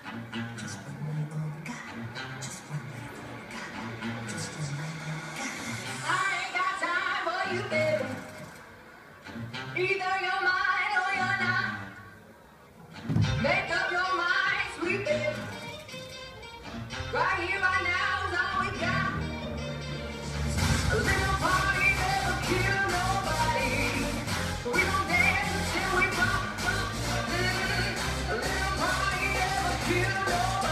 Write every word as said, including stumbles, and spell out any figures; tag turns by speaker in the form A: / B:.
A: Just one little guy. Just one little guy. Just one little guy. I ain't got time for you, baby. Either you're mine or you're not. Make up your mind, sweet baby. Right here, right now is all we got. A little party never kill nobody. We gon' dance until we pop, pop. Mm. A little party never kill nobody.